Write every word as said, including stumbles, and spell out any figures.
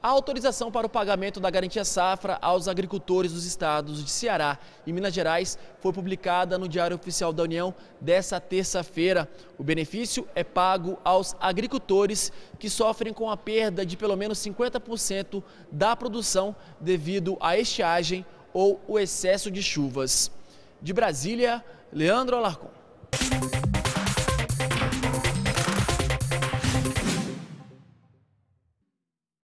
A autorização para o pagamento da garantia safra aos agricultores dos estados de Ceará e Minas Gerais foi publicada no Diário Oficial da União desta terça-feira. O benefício é pago aos agricultores que sofrem com a perda de pelo menos cinquenta por cento da produção devido à estiagem ou o excesso de chuvas. De Brasília, Leandro Alarcon.